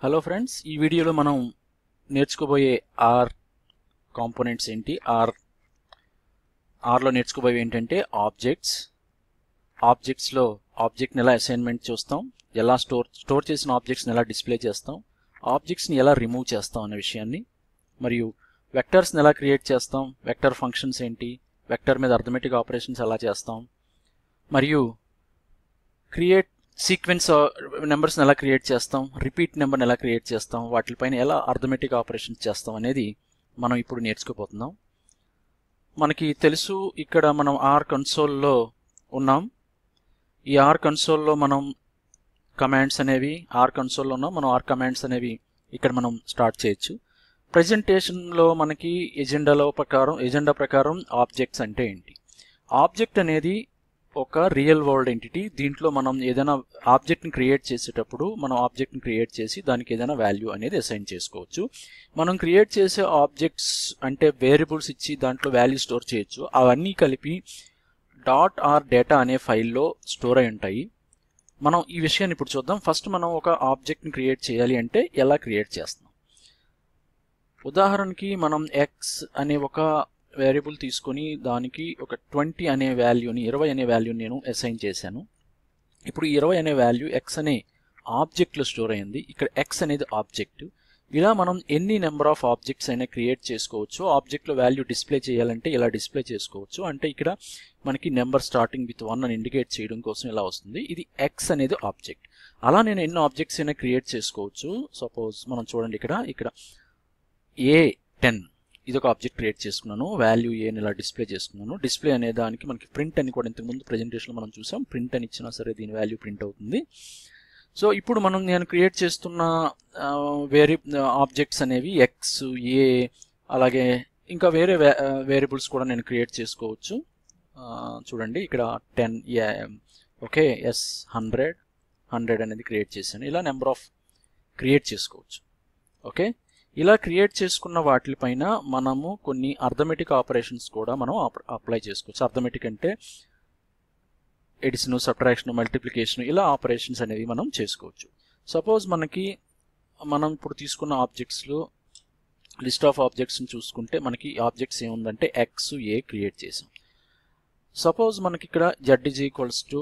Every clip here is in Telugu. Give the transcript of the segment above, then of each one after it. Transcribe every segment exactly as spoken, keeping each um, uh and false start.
హలో ఫ్రెండ్స్, ఈ వీడియోలో మనం నేర్చుకోబోయే ఆర్ కాంపోనెంట్స్ ఏంటి, ఆర్ ఆర్లో నేర్చుకోబోయే ఏంటంటే ఆబ్జెక్ట్స్. ఆబ్జెక్ట్స్లో ఆబ్జెక్ట్ని ఎలా అసైన్మెంట్ చూస్తాం, ఎలా స్టోర్ స్టోర్ చేసిన ఆబ్జెక్ట్స్ని ఎలా డిస్ప్లే చేస్తాం, ఆబ్జెక్ట్స్ని ఎలా రిమూవ్ చేస్తాం అనే విషయాన్ని, మరియు వెక్టర్స్ని ఎలా క్రియేట్ చేస్తాం, వెక్టర్ ఫంక్షన్స్ ఏంటి, వెక్టర్ మీద అర్థమెటిక్ ఆపరేషన్స్ ఎలా చేస్తాం, మరియు క్రియేట్ సీక్వెన్స్ నెంబర్స్ని ఎలా క్రియేట్ చేస్తాం, రిపీట్ నెంబర్ని ఎలా క్రియేట్ చేస్తాం, వాటిపైన ఎలా అర్థమెటిక్ ఆపరేషన్స్ చేస్తాం అనేది మనం ఇప్పుడు నేర్చుకోబోతున్నాం. మనకి తెలుసు, ఇక్కడ మనం ఆర్ కన్సోల్లో ఉన్నాం. ఈ ఆర్ కన్సోల్లో మనం కమాండ్స్ అనేవి ఆర్ కన్సోల్లో ఉన్నాం మనం ఆర్ కమాండ్స్ అనేవి ఇక్కడ మనం స్టార్ట్ చేయొచ్చు. ప్రజెంటేషన్లో మనకి ఎజెండాలో ప్రకారం ఎజెండా ప్రకారం ఆబ్జెక్ట్స్ అంటే ఏంటి, ఆబ్జెక్ట్ అనేది ఒక రియల్ వరల్డ్ ఎంటిటీ. దీంట్లో మనం ఏదైనా ఆబ్జెక్ట్ని క్రియేట్ చేసేటప్పుడు మనం ఆబ్జెక్ట్ని క్రియేట్ చేసి దానికి ఏదైనా వాల్యూ అనేది అసైన్ చేసుకోవచ్చు. మనం క్రియేట్ చేసే ఆబ్జెక్ట్స్ అంటే వేరియబుల్స్ ఇచ్చి దాంట్లో వాల్యూ స్టోర్ చేయొచ్చు. అవన్నీ కలిపి డాట్ ఆర్ డేటా అనే ఫైల్లో స్టోర్ అయి ఉంటాయి. మనం ఈ విషయాన్ని ఇప్పుడు చూద్దాం. ఫస్ట్ మనం ఒక ఆబ్జెక్ట్ని క్రియేట్ చేయాలి అంటే ఎలా క్రియేట్ చేస్తాం. ఉదాహరణకి మనం ఎక్స్ అనే ఒక వేరియబుల్ తీసుకొని దానికి ఒక ట్వంటీ అనే వాల్యూని ఇరవై అనే వాల్యూని నేను అసైన్ చేశాను. ఇప్పుడు ఇరవై అనే వాల్యూ ఎక్స్ అనే ఆబ్జెక్ట్లో స్టోర్ అయింది. ఇక్కడ ఎక్స్ అనేది ఆబ్జెక్ట్. ఇలా మనం ఎన్ని నెంబర్ ఆఫ్ ఆబ్జెక్ట్స్ అయినా క్రియేట్ చేసుకోవచ్చు. ఆబ్జెక్ట్లో వాల్యూ డిస్ప్లే చేయాలంటే ఇలా డిస్ప్లే చేసుకోవచ్చు. అంటే ఇక్కడ మనకి నెంబర్ స్టార్టింగ్ విత్ వన్ అని ఇండికేట్ చేయడం కోసం ఇలా వస్తుంది. ఇది ఎక్స్ అనేది ఆబ్జెక్ట్. అలా నేను ఎన్ని ఆబ్జెక్ట్స్ అయినా క్రియేట్ చేసుకోవచ్చు. సపోజ్ మనం చూడండి, ఇక్కడ ఇక్కడ ఏ టెన్ ఇది ఒక ఆబ్జెక్ట్ క్రియేట్ చేసుకున్నాను. వాల్యూ ఏని ఇలా డిస్ప్లే చేసుకున్నాను. డిస్ప్లే అనే దానికి మనకి ప్రింట్ అని కూడా ఇంతకుముందు ప్రెజెంటేషన్లో మనం చూసాం. ప్రింట్ అని ఇచ్చినా సరే దీని వాల్యూ ప్రింట్ అవుతుంది. సో ఇప్పుడు మనం నేను క్రియేట్ చేస్తున్న వేరే ఆబ్జెక్ట్స్ అనేవి ఎక్స్, ఏ, అలాగే ఇంకా వేరే వేరియబుల్స్ కూడా నేను క్రియేట్ చేసుకోవచ్చు. చూడండి, ఇక్కడ ten, okay, S hundred hundred అనేది క్రియేట్ చేశాను. ఇలా నెంబర్ ఆఫ్ క్రియేట్ చేసుకోవచ్చు. ఓకే, ఇలా క్రియేట్ చేసుకున్న వాటిపైన మనము కొన్ని అర్థమెటిక్ ఆపరేషన్స్ కూడా మనం అప్లై చేసుకోవచ్చు. అర్థమెటిక్ అంటే ఎడిషన్, సబ్ట్రాక్షన్, మల్టిప్లికేషన్, ఇలా ఆపరేషన్స్ అనేవి మనం చేసుకోవచ్చు. సపోజ్ మనకి మనం ఇప్పుడు తీసుకున్న ఆబ్జెక్ట్స్లో లిస్ట్ ఆఫ్ ఆబ్జెక్ట్స్ని చూసుకుంటే మనకి ఆబ్జెక్ట్స్ ఏముందంటే ఎక్స్, ఏ క్రియేట్ చేసాం. సపోజ్ మనకి ఇక్కడ Z is equals to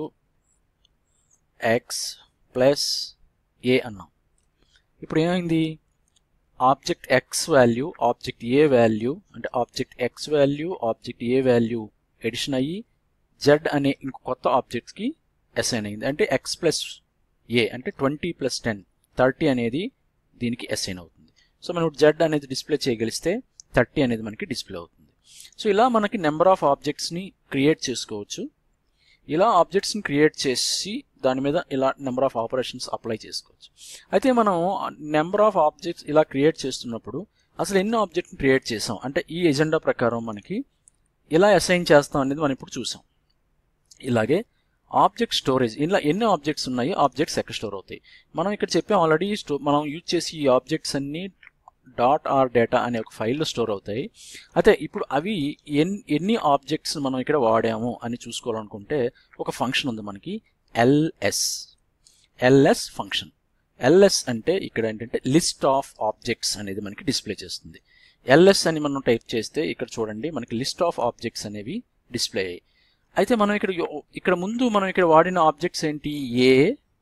X plus A అన్నాం. ఇప్పుడు ఏమైంది, object X value object A value అంటే object X value object A value addition అయ్యి జెడ్ అనే ఇంకో కొత్త ఆబ్జెక్ట్కి అసైన్ అయింది. అంటే ఎక్స్ ప్లస్ ఏ అంటే ట్వంటీ ప్లస్ టెన్ థర్టీ అనేది దీనికి అసైన్ అవుతుంది. సో మనం జెడ్ అనేది డిస్ప్లే చేయగలిస్తే థర్టీ అనేది మనకి డిస్ప్లే అవుతుంది. సో ఇలా మనకి నెంబర్ ఆఫ్ ఆబ్జెక్ట్స్ని క్రియేట్ చేసుకోవచ్చు. ఇలా ఆబ్జెక్ట్స్ని క్రియేట్ చేసి దాని మీద ఇలా నెంబర్ ఆఫ్ ఆపరేషన్స్ అప్లై చేసుకోవచ్చు. అయితే మనం నెంబర్ ఆఫ్ ఆబ్జెక్ట్స్ ఇలా క్రియేట్ చేస్తున్నప్పుడు అసలు ఎన్ని ఆబ్జెక్ట్ని క్రియేట్ చేసాం అంటే ఈ ఎజెండా ప్రకారం మనకి ఇలా అసైన్ చేస్తాం అనేది మనం ఇప్పుడు చూసాం. ఇలాగే ఆబ్జెక్ట్ స్టోరేజ్, ఇలా ఎన్ని ఆబ్జెక్ట్స్ ఉన్నాయి, ఆబ్జెక్ట్స్ ఎక్కడ స్టోర్ అవుతాయి. మనం ఇక్కడ చెప్పాం ఆల్రెడీ. స్టో మనం యూజ్ చేసి ఈ ఆబ్జెక్ట్స్ అన్ని డాట్ ఆర్ డేటా అనే ఒక ఫైల్లో స్టోర్ అవుతాయి. అయితే ఇప్పుడు అవి ఎన్ ఎన్ని ఆబ్జెక్ట్స్ మనం ఇక్కడ వాడాము అని చూసుకోవాలనుకుంటే ఒక ఫంక్షన్ ఉంది మనకి, ఎల్ఎస్ ఎల్ఎస్ ఫంక్షన్. ఎల్ఎస్ అంటే ఇక్కడ ఏంటంటే లిస్ట్ ఆఫ్ ఆబ్జెక్ట్స్ అనేది మనకి డిస్ప్లే చేస్తుంది. ఎల్ఎస్ అని మనం టైప్ చేస్తే ఇక్కడ చూడండి మనకి లిస్ట్ ఆఫ్ ఆబ్జెక్ట్స్ అనేవి డిస్ప్లే అయ్యాయి. అయితే మనం ఇక్కడ ఇక్కడ ముందు మనం ఇక్కడ వాడిన ఆబ్జెక్ట్స్ ఏంటి, ఏ,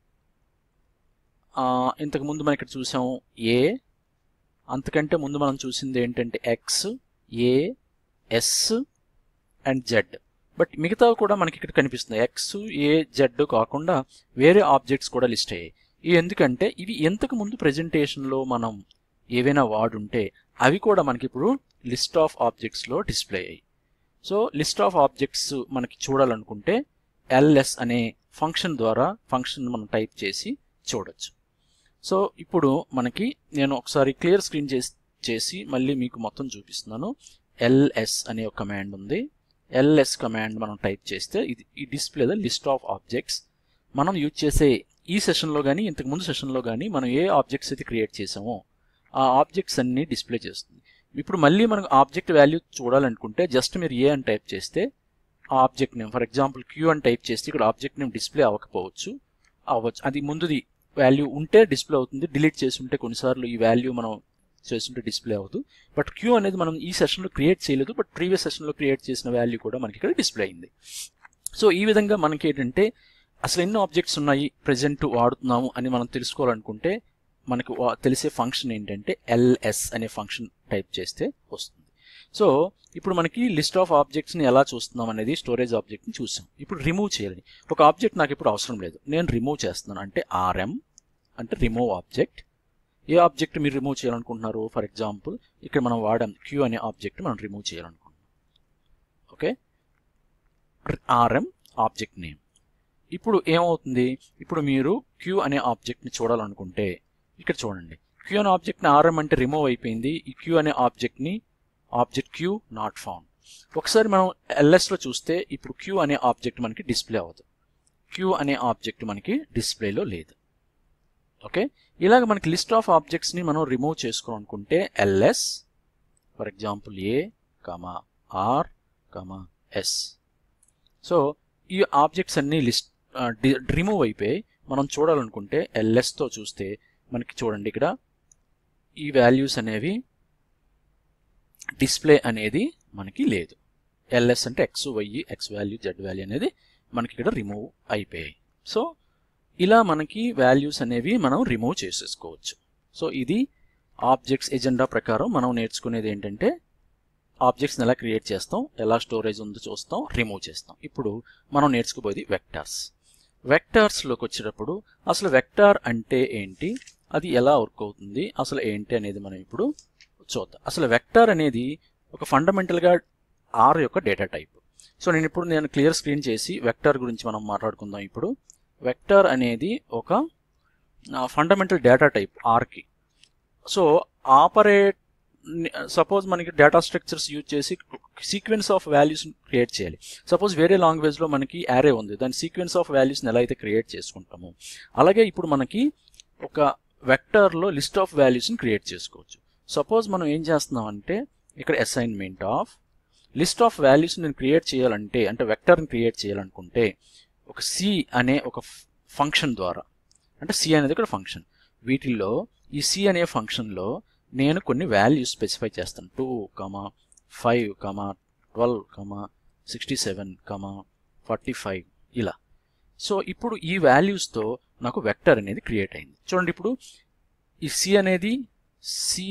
ఇంతకు ముందు మనం ఇక్కడ చూసాం ఏ, అంతకంటే ముందు మనం చూసింది ఏంటంటే X, A, S and Z. But మిగతావి కూడా మనకి ఇక్కడ కనిపిస్తున్నాయి. ఎక్స్, ఏ, జెడ్ కాకుండా వేరే ఆబ్జెక్ట్స్ కూడా లిస్ట్ అయ్యాయి. ఇవి ఎందుకంటే ఇవి ఇంతకు ముందు ప్రెజెంటేషన్లో మనం ఏవైనా వాడుంటే అవి కూడా మనకి ఇప్పుడు లిస్ట్ ఆఫ్ ఆబ్జెక్ట్స్లో డిస్ప్లే అయ్యాయి. సో లిస్ట్ ఆఫ్ ఆబ్జెక్ట్స్ మనకి చూడాలనుకుంటే ఎల్ఎస్ అనే ఫంక్షన్ ద్వారా ఫంక్షన్ మనం టైప్ చేసి చూడొచ్చు. సో ఇప్పుడు మనకి నేను ఒకసారి క్లియర్ స్క్రీన్ చేసి చేసి మళ్ళీ మీకు మొత్తం చూపిస్తున్నాను. ఎల్ఎస్ అనే ఒక కమాండ్ ఉంది. ఎల్ఎస్ కమాండ్ మనం టైప్ చేస్తే ఇది ఈ display the list of objects. మనం యూజ్ చేసే ఈ సెషన్లో కానీ ఇంతకుముందు సెషన్లో కానీ మనం ఏ ఆబ్జెక్ట్స్ అయితే క్రియేట్ చేసామో ఆ ఆబ్జెక్ట్స్ అన్ని డిస్ప్లే చేస్తుంది. ఇప్పుడు మళ్ళీ మనకు ఆబ్జెక్ట్ వాల్యూ చూడాలనుకుంటే జస్ట్ మీరు ఏ అని టైప్ చేస్తే ఆ object name, for example Q అని టైప్ చేస్తే ఇక్కడ ఆబ్జెక్ట్ నేమ్ డిస్ప్లే అవ్వకపోవచ్చు, అవ్వచ్చు అది ముందుది వాల్యూ ఉంటే డిస్ప్లే అవుతుంది, డిలీట్ చేసి ఉంటే కొన్నిసార్లు ఈ వాల్యూ మనం చేస్తుంటే డిస్ప్లే అవుతుంది. బట్ క్యూ అనేది మనం ఈ సెషన్లో క్రియేట్ చేయలేదు, బట్ ప్రీవియస్ సెషన్లో క్రియేట్ చేసిన వాల్యూ కూడా మనకి ఇక్కడ డిస్ప్లే అయింది. సో ఈ విధంగా మనకి ఏంటంటే అసలు ఎన్ని ఆబ్జెక్ట్స్ ఉన్నాయి ప్రెజెంట్ వాడుతున్నాము అని మనం తెలుసుకోవాలనుకుంటే మనకు తెలిసే ఫంక్షన్ ఏంటంటే ఎల్ఎస్ అనే ఫంక్షన్ టైప్ చేస్తే వస్తుంది. సో ఇప్పుడు మనకి లిస్ట్ ఆఫ్ ఆబ్జెక్ట్స్ని ఎలా చూస్తున్నాం అనేది స్టోరేజ్ ఆబ్జెక్ట్ని చూసాం. ఇప్పుడు రిమూవ్ చేయాలి. ఒక ఆబ్జెక్ట్ నాకు ఇప్పుడు అవసరం లేదు, నేను రిమూవ్ చేస్తున్నాను అంటే ఆర్ఎం అంటే రిమూవ్ ఆబ్జెక్ట్. ఏ ఆబ్జెక్ట్ మీరు రిమూవ్ చేయాలనుకుంటున్నారు? ఫర్ ఎగ్జాంపుల్ ఇక్కడ మనం వాడాం క్యూ అనే ఆబ్జెక్ట్ మనం రిమూవ్ చేయాలనుకుంటున్నాం. Okay, RM object name. ఇప్పుడు ఏమవుతుంది, ఇప్పుడు మీరు క్యూ అనే ఆబ్జెక్ట్ని చూడాలనుకుంటే ఇక్కడ చూడండి, క్యూ అనే ఆబ్జెక్ట్ని ఆర్ఎం అంటే రిమూవ్ అయిపోయింది. ఈ క్యూ అనే ఆబ్జెక్ట్ని ఆబ్జెక్ట్ క్యూ నాట్ ఫౌండ్. ఒకసారి మనం ఎల్ఎస్లో చూస్తే ఇప్పుడు క్యూ అనే ఆబ్జెక్ట్ మనకి డిస్ప్లే అవ్వదు, క్యూ అనే ఆబ్జెక్ట్ మనకి డిస్ప్లేలో లేదు. ఓకే, ఇలాగ మనకి లిస్ట్ ఆఫ్ ఆబ్జెక్ట్స్ని మనం రిమూవ్ చేసుకోవాలనుకుంటే LS for example A comma R comma S. So ఈ ఆబ్జెక్ట్స్ అన్ని లిస్ట్ రిమూవ్ అయిపోయి మనం చూడాలనుకుంటే ఎల్ఎస్తో చూస్తే మనకి చూడండి ఇక్కడ ఈ వాల్యూస్ అనేవి డిస్ప్లే అనేది మనకి లేదు. ఎల్ఎస్ అంటే X Y X value Z value అనేది మనకి ఇక్కడ రిమూవ్ అయిపోయాయి. సో ఇలా మనకి వాల్యూస్ అనేవి మనం రిమూవ్ చేసేసుకోవచ్చు. సో ఇది ఆబ్జెక్ట్స్ ఎజెండా ప్రకారం మనం నేర్చుకునేది ఏంటంటే ఆబ్జెక్ట్స్ని ఎలా క్రియేట్ చేస్తాం, ఎలా స్టోరేజ్ ఉందో చూస్తాం, రిమూవ్ చేస్తాం. ఇప్పుడు మనం నేర్చుకోబోయేది వెక్టార్స్. వెక్టార్స్లోకి వచ్చేటప్పుడు అసలు వెక్టార్ అంటే ఏంటి, అది ఎలా వర్క్ అవుతుంది, అసలు ఏంటి అనేది మనం ఇప్పుడు చూద్దాం. అసలు వెక్టార్ అనేది ఒక ఫండమెంటల్గా ఆర్ యొక్క డేటా టైప్. సో నేను ఇప్పుడు నేను క్లియర్ స్క్రీన్ చేసి వెక్టార్ గురించి మనం మాట్లాడుకుందాం. ఇప్పుడు వెక్టార్ అనేది ఒక ఫండమెంటల్ డేటా టైప్ ఆర్కి. సో ఆపరేట్ సపోజ్ మనకి డేటా స్ట్రక్చర్స్ యూజ్ చేసి సీక్వెన్స్ ఆఫ్ వాల్యూస్ క్రియేట్ చేయాలి. సపోజ్ వేరే లాంగ్వేజ్లో మనకి యారే ఉంది, దాని సీక్వెన్స్ ఆఫ్ వాల్యూస్ని ఎలా అయితే క్రియేట్ చేసుకుంటామో అలాగే ఇప్పుడు మనకి ఒక వెక్టార్లో లిస్ట్ ఆఫ్ వాల్యూస్ని క్రియేట్ చేసుకోవచ్చు. సపోజ్ మనం ఏం చేస్తున్నాం అంటే ఇక్కడ assignment of list of values నేను క్రియేట్ చేయాలంటే అంటే వెక్టార్ని క్రియేట్ చేయాలనుకుంటే ఒక సి అనే ఒక ఫంక్షన్ ద్వారా, అంటే సి అనేది ఇక్కడ ఫంక్షన్, వీటిల్లో ఈ సి అనే ఫంక్షన్లో నేను కొన్ని వాల్యూస్ స్పెసిఫై చేస్తాను. Two comma five comma twelve comma sixty seven comma forty five ఇలా. సో ఇప్పుడు ఈ వాల్యూస్తో నాకు వెక్టర్ అనేది క్రియేట్ అయింది. చూడండి ఇప్పుడు ఈ సి అనేది సి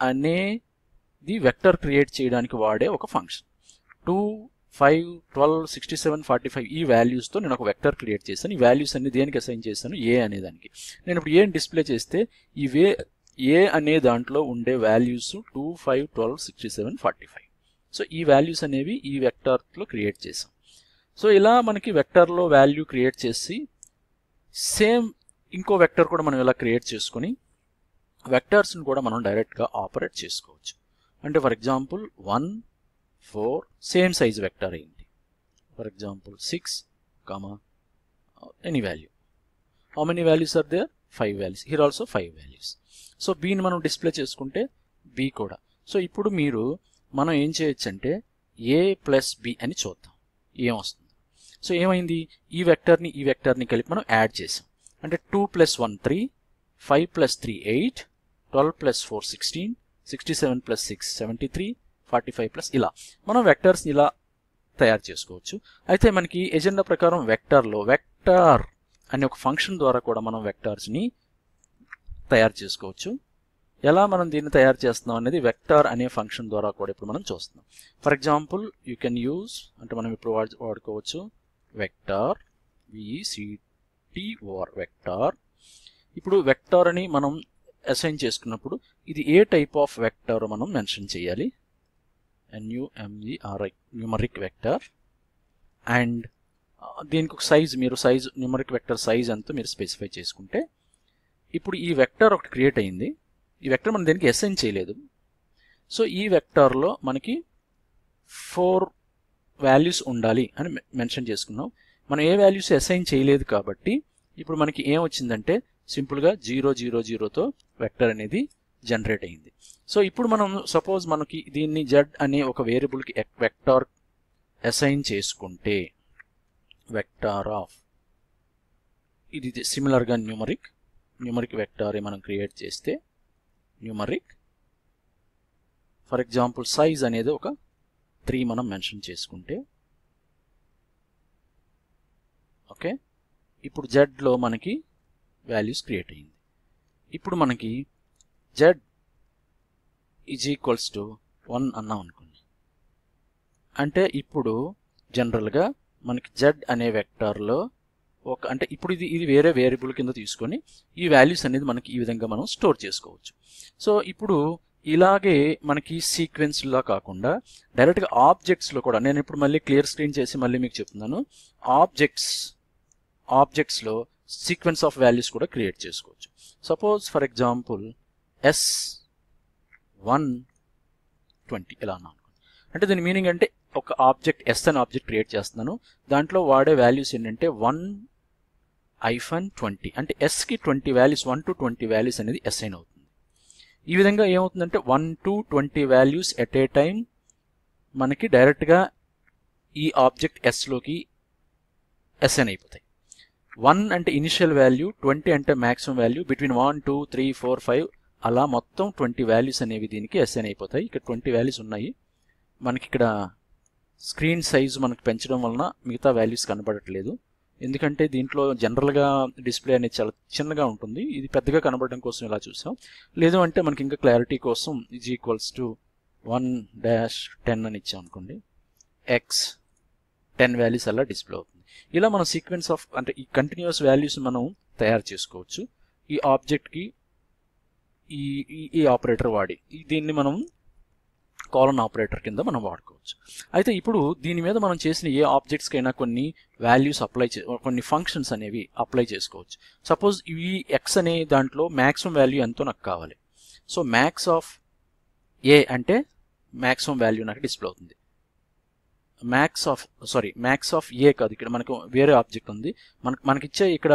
అనేది వెక్టర్ క్రియేట్ చేయడానికి వాడే ఒక function. Two five twelve sixty seven forty five ఈ వాల్యూస్తో నేను ఒక వెక్టర్ క్రియేట్ చేశాను. ఈ వాల్యూస్ అన్ని దేనికి అసైన్ చేశాను, ఏ అనే దానికి. నేను ఇప్పుడు ఏని డిస్ప్లే చేస్తే ఈ వే ఏ అనే దాంట్లో ఉండే values two five twelve sixty seven forty five. So ఈ వాల్యూస్ అనేవి ఈ వెక్టార్లో క్రియేట్ చేసాం. సో ఇలా మనకి వెక్టార్లో వాల్యూ క్రియేట్ చేసి సేమ్ ఇంకో వెక్టర్ కూడా మనం ఇలా క్రియేట్ చేసుకొని వెక్టార్స్ని కూడా మనం డైరెక్ట్గా ఆపరేట్ చేసుకోవచ్చు. అంటే for example one four same size vector అయింది. For example six comma any value. How many values are there? Five values. Here also five values. So బీని మనం డిస్ప్లే చేసుకుంటే బి కూడా. సో ఇప్పుడు మీరు మనం ఏం చేయొచ్చు అంటే ఏ ప్లస్ బి అని చూద్దాం ఏమొస్తుంది. సో ఏమైంది, ఈ వెక్టర్ని ఈ వెక్టర్ని కలిపి మనం యాడ్ చేసాం. అంటే two plus one three, five plus three eight, twelve plus four sixteen, sixty seven plus six seventy three, forty five plus ఇలా మనం వెక్టర్స్ని ఇలా తయారు చేసుకోవచ్చు. అయితే మనకి ఎజెండా ప్రకారం వెక్టార్లో వెక్టార్ అనే ఒక ఫంక్షన్ ద్వారా కూడా మనం వెక్టార్స్ని తయారు చేసుకోవచ్చు. ఎలా మనం దీన్ని తయారు చేస్తున్నాం అనేది వెక్టార్ అనే ఫంక్షన్ ద్వారా కూడా ఇప్పుడు మనం చూస్తున్నాం. For example you can use అంటే మనం ఇప్పుడు వాడుకోవచ్చు వెక్టార్ విసిటిఓఆర్ వెక్టార్. ఇప్పుడు వెక్టార్ అని మనం అసైన్ చేసుకున్నప్పుడు ఇది ఏ టైప్ ఆఫ్ వెక్టార్ మనం మెన్షన్ చేయాలి. N U M E R I numeric vector. అండ్ దీనికి ఒక సైజ్ మీరు సైజ్ న్యూమరిక్ వెక్టర్ సైజ్ అంతా మీరు స్పెసిఫై చేసుకుంటే ఇప్పుడు ఈ వెక్టర్ ఒకటి క్రియేట్ అయింది. ఈ వెక్టర్ మనం దేనికి అసైన్ చేయలేదు. సో ఈ వెక్టార్లో మనకి ఫోర్ వాల్యూస్ ఉండాలి అని మెన్షన్ చేసుకున్నాం. మనం ఏ వాల్యూస్ అసైన్ చేయలేదు కాబట్టి ఇప్పుడు మనకి ఏం వచ్చిందంటే సింపుల్గా జీరో జీరో జీరోతో వెక్టర్ అనేది జనరేట్ అయింది. సో ఇప్పుడు మనం సపోజ్ మనకి దీన్ని జెడ్ అనే ఒక వేరియబుల్కి వెక్టార్ అసైన్ చేసుకుంటే వెక్టార్ ఆఫ్ ఇది సిమిలర్గా న్యూమరిక్ న్యూమరిక్ వెక్టార్ మనం క్రియేట్ చేస్తే న్యూమరిక్ ఫర్ ఎగ్జాంపుల్ సైజ్ అనేది ఒక త్రీ మనం మెన్షన్ చేసుకుంటే ఓకే ఇప్పుడు జెడ్లో మనకి వాల్యూస్ క్రియేట్ అయ్యింది. ఇప్పుడు మనకి Z is equals to one అన్నాం అనుకోండి, అంటే ఇప్పుడు జనరల్గా మనకి జెడ్ అనే వెక్టార్లో ఒక అంటే ఇప్పుడు ఇది ఇది వేరే వేరియబుల్ కింద తీసుకొని ఈ వాల్యూస్ అనేది మనకి ఈ విధంగా మనం స్టోర్ చేసుకోవచ్చు. సో ఇప్పుడు ఇలాగే మనకి సీక్వెన్స్లా కాకుండా డైరెక్ట్గా ఆబ్జెక్ట్స్లో కూడా నేను ఇప్పుడు మళ్ళీ క్లియర్ స్క్రీన్ చేసి మళ్ళీ మీకు చెప్తున్నాను. ఆబ్జెక్ట్స్ ఆబ్జెక్ట్స్లో సీక్వెన్స్ ఆఫ్ వాల్యూస్ కూడా క్రియేట్ చేసుకోవచ్చు. Suppose for example S one twenty ఇలా అన్నాను. అంటే దీని మీనింగ్ అంటే ఒక ఆబ్జెక్ట్ ఎస్ అనే ఆబ్జెక్ట్ క్రియేట్ చేస్తున్నాను, దాంట్లో వాడే వాల్యూస్ ఏంటంటే వన్ ఐఫన్ ట్వంటీ, అంటే ఎస్కి twenty values one to twenty values అనేది అసైన్ అవుతుంది. ఈ విధంగా ఏమవుతుందంటే one to twenty values at a time మనకి డైరెక్ట్గా ఈ ఆబ్జెక్ట్ ఎస్లోకి అసైన్ అయిపోతాయి. వన్ అంటే ఇనిషియల్ వాల్యూ, ట్వంటీ అంటే maximum value, between one two three four five అలా మొత్తం ట్వంటీ వాల్యూస్ అనేవి దీనికి అసైన్ అయిపోతాయి. ఇక్కడ ట్వంటీ వాల్యూస్ ఉన్నాయి. మనకి ఇక్కడ స్క్రీన్ సైజు మనకు పెంచడం వలన మిగతా వాల్యూస్ కనబడట్లేదు, ఎందుకంటే దీంట్లో జనరల్గా డిస్ప్లే అనేది చాలా చిన్నగా ఉంటుంది. ఇది పెద్దగా కనబడడం కోసం ఇలా చూసాం. లేదు అంటే మనకి ఇంకా క్లారిటీ కోసం is equals to one dash ten అని ఇచ్చాం అనుకోండి, ఎక్స్ టెన్ వాల్యూస్ అలా డిస్ప్లే అవుతుంది. ఇలా మనం సీక్వెన్స్ ఆఫ్ అంటే ఈ కంటిన్యూస్ వాల్యూస్ మనం తయారు చేసుకోవచ్చు ఈ ఆబ్జెక్ట్కి ఈ ఈ ఆపరేటర్ వాడి. దీన్ని మనం కాలన్ ఆపరేటర్ కింద మనం వాడుకోవచ్చు. అయితే ఇప్పుడు దీని మీద మనం చేసిన ఏ ఆబ్జెక్ట్స్కైనా కొన్ని వాల్యూస్ అప్లై చే కొన్ని ఫంక్షన్స్ అనేవి అప్లై చేసుకోవచ్చు. సపోజ్ ఈ ఎక్స్ అనే దాంట్లో మ్యాక్సిమం వాల్యూ ఎంతో నాకు కావాలి. సో మ్యాక్స్ ఆఫ్ ఏ అంటే మ్యాక్సిమం వాల్యూ నాకు డిస్ప్లే అవుతుంది. Max of sorry max of A కాదు, ఇక్కడ మనకు వేరే ఆబ్జెక్ట్ ఉంది. మనకు మనకిచ్చే ఇక్కడ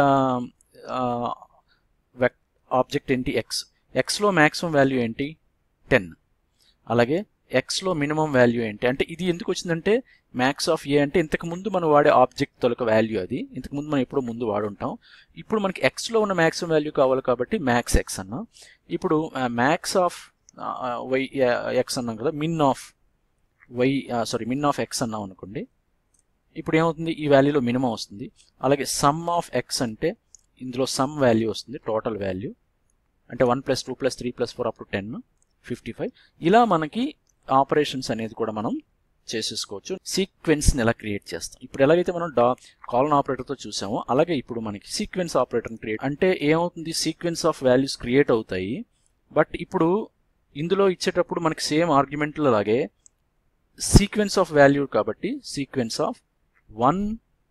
ఆబ్జెక్ట్ ఏంటి ఎక్స్. ఎక్స్లో మ్యాక్సిమం వాల్యూ ఏంటి టెన్. అలాగే ఎక్స్లో మినిమం వాల్యూ ఏంటి అంటే ఇది ఎందుకు వచ్చిందంటే మ్యాక్స్ ఆఫ్ ఏ అంటే ఇంతకుముందు మనం వాడే ఆబ్జెక్ట్ తొలక వాల్యూ, అది ఇంతకుముందు మనం ఎప్పుడో ముందు వాడుంటాం. ఇప్పుడు మనకి ఎక్స్లో ఉన్న మ్యాక్సిమం వాల్యూ కావాలి కాబట్టి మ్యాక్స్ ఎక్స్ అన్నాం. ఇప్పుడు మ్యాక్స్ ఆఫ్ వై ఎక్స్ అన్నాం కదా, min of Y sorry min of X అన్నాం అనుకోండి. ఇప్పుడు ఏమవుతుంది, ఈ వాల్యూలో మినిమం వస్తుంది. అలాగే సమ్ ఆఫ్ ఎక్స్ అంటే ఇందులో సమ్ వాల్యూ వస్తుంది, టోటల్ వాల్యూ అంటే one plus two plus three plus four up to ten fifty five. ఇలా మనకి ఆపరేషన్స్ అనేది కూడా మనం చేసేసుకోవచ్చు. సీక్వెన్స్ని ఎలా క్రియేట్ చేస్తాం, ఇప్పుడు ఎలాగైతే మనం డా కాలన్ ఆపరేటర్తో చూసామో అలాగే ఇప్పుడు మనకి సీక్వెన్స్ ఆపరేటర్ని క్రియేట్ అంటే ఏమవుతుంది, సీక్వెన్స్ ఆఫ్ వాల్యూస్ క్రియేట్ అవుతాయి. బట్ ఇప్పుడు ఇందులో ఇచ్చేటప్పుడు మనకి సేమ్ ఆర్గ్యుమెంట్లో లాగే సీక్వెన్స్ ఆఫ్ వాల్యూ కాబట్టి sequence of one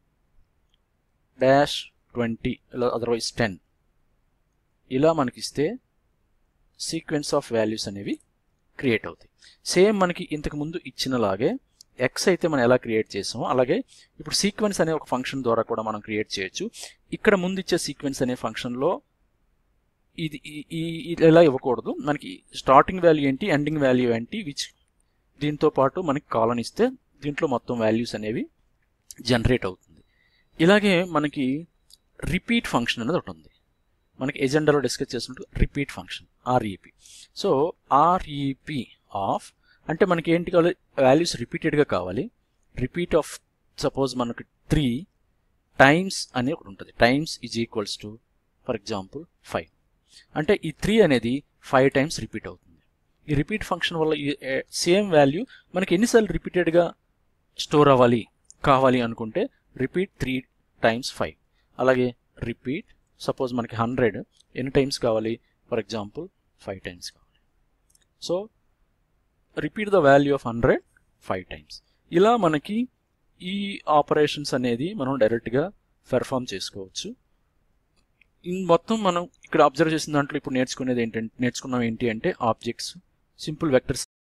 dash twenty otherwise ten ఇలా మనకిస్తే సీక్వెన్స్ ఆఫ్ వాల్యూస్ అనేవి క్రియేట్ అవుతాయి. సేమ్ మనకి ఇంతకు ముందు ఇచ్చినలాగే ఎక్స్ అయితే మనం ఎలా క్రియేట్ చేసామో అలాగే ఇప్పుడు సీక్వెన్స్ అనే ఒక ఫంక్షన్ ద్వారా కూడా మనం క్రియేట్ చేయొచ్చు. ఇక్కడ ముందు ఇచ్చే సీక్వెన్స్ అనే ఫంక్షన్లో ఇది ఇలా ఇవ్వకూడదు. మనకి స్టార్టింగ్ వాల్యూ ఏంటి, ఎండింగ్ వాల్యూ ఏంటి, విచ్ దీంతో పాటు మనకి కాలన్ ఇస్తే దీంట్లో మొత్తం వాల్యూస్ అనేవి జనరేట్ అవుతుంది. ఇలాగే మనకి రిపీట్ ఫంక్షన్ అనేది ఒకటి ఉంది. మనకి ఎజెండాలో డిస్కస్ చేసినట్టు repeat function REP. So REP of అంటే మనకి ఏంటి కావాలి, వాల్యూస్ రిపీటెడ్గా కావాలి. రిపీట్ ఆఫ్ సపోజ్ మనకి త్రీ టైమ్స్ అని ఒకటి ఉంటుంది, times is equals to for example five. అంటే ఈ త్రీ అనేది ఫైవ్ టైమ్స్ రిపీట్ అవుతుంది. ఈ రిపీట్ ఫంక్షన్ వల్ల సేమ్ వాల్యూ మనకి ఎన్నిసార్లు రిపీటెడ్గా స్టోర్ అవ్వాలి కావాలి అనుకుంటే రిపీట్ త్రీ టైమ్స్ ఫైవ్. అలాగే రిపీట్ సపోజ్ మనకి హండ్రెడ్ ఎన్ని టైమ్స్ కావాలి, ఫర్ ఎగ్జాంపుల్ ఫైవ్ టైమ్స్ కావాలి. So repeat the value of hundred five times. ఇలా మనకి ఈ ఆపరేషన్స్ అనేది మనం డైరెక్ట్గా పెర్ఫామ్ చేసుకోవచ్చు. మొత్తం మనం ఇక్కడ అబ్జర్వ్ చేసిన దాంట్లో ఇప్పుడు నేర్చుకునేది ఏంటంటే నేర్చుకున్నాం ఏంటి అంటే ఆబ్జెక్ట్స్, సింపుల్ వెక్టర్స్